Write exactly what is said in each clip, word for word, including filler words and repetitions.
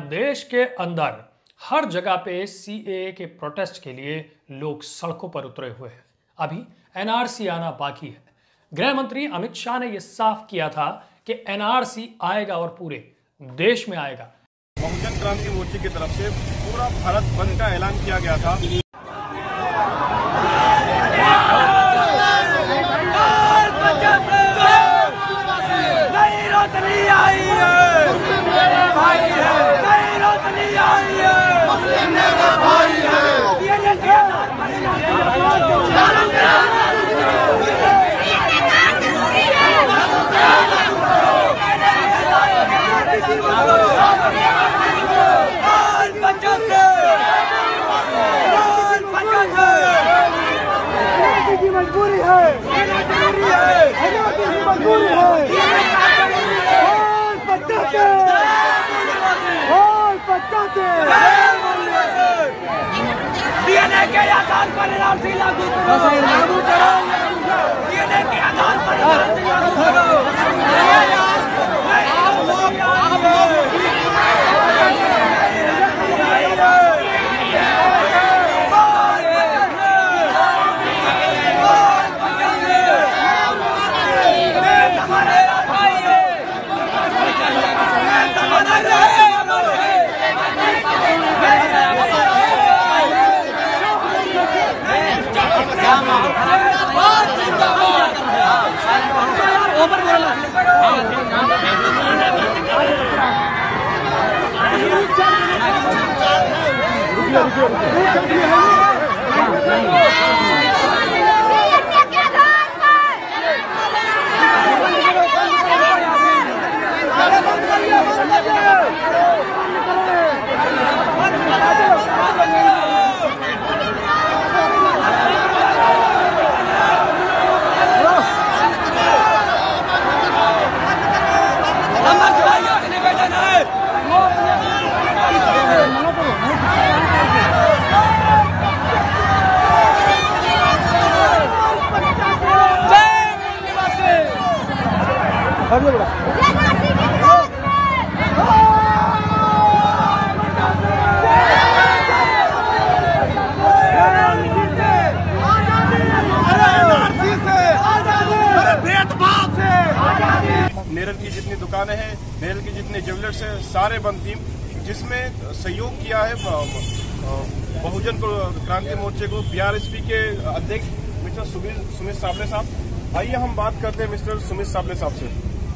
देश के अंदर हर जगह पे सीएए के प्रोटेस्ट के लिए लोग सड़कों पर उतरे हुए हैं। अभी एनआरसी आना बाकी है। गृह मंत्री अमित शाह ने यह साफ किया था कि एनआरसी आएगा और पूरे देश में आएगा। बहुजन क्रांति मोर्चे की तरफ से पूरा भारत बंद का ऐलान किया गया था। मजबूरी है, मजबूरी है, और बचाते, और बचाते, डीएनए के आधार पर एनआरसी लागू करो, डीएनए के आधार पर एनआरसी लागू करो। नेरल की जितनी दुकानें हैं, नेरल की जितने ज्वेलर्स हैं, सारे बंद थी, जिसमें सहयोग किया है बहुजन क्रांति मोर्चे को बीआरएसपी के अध्यक्ष मिस्टर सुमित साबले साहब। आइए हम बात करते हैं मिस्टर सुमित साबले साहब से।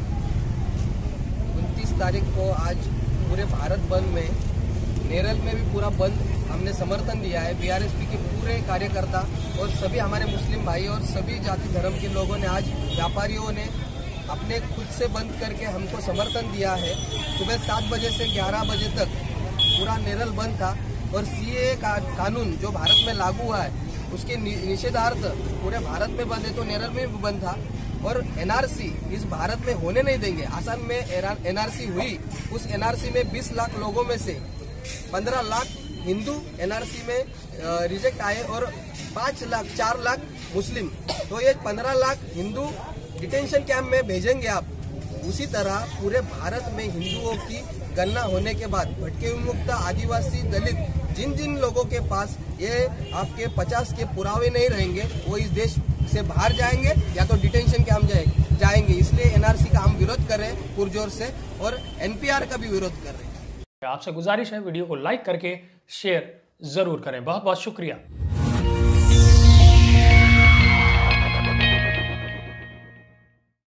उनतीस तारीख को आज पूरे भारत बंद में नेरल में भी पूरा बंद हमने समर्थन दिया है। बीआरएसपी के पूरे कार्यकर्ता और सभी हमारे मुस्लिम भाई और सभी जाति धर्म के लोगों ने, आज व्यापारियों ने अपने खुद से बंद करके हमको समर्थन दिया है। सुबह सात बजे से ग्यारह बजे तक पूरा नेरल बंद था और सीएए का कानून जो भारत में लागू हुआ है उसके निषेधार्थ पूरे भारत में बंद है, तो नेरल में भी बंद था। और एनआरसी इस भारत में होने नहीं देंगे। आसाम में एनआरसी हुई, उस एनआरसी में बीस लाख लोगों में से पंद्रह लाख हिंदू एनआरसी में रिजेक्ट आए और पाँच लाख चार लाख मुस्लिम, तो ये पंद्रह लाख हिंदू डिटेंशन कैंप में भेजेंगे आप। उसी तरह पूरे भारत में हिंदुओं की गणना होने के बाद भटके उन्मुक्त आदिवासी दलित जिन जिन लोगों के पास ये आपके पचास के पुरावे नहीं रहेंगे वो इस देश से बाहर जाएंगे या तो डिटेंशन कैंप जाएंगे। इसलिए एनआरसी का हम विरोध कर रहे हैं पुरजोर से और एनपीआर का भी विरोध कर रहे हैं। आपसे गुजारिश है वीडियो को लाइक करके शेयर जरूर करें। बहुत बहुत शुक्रिया।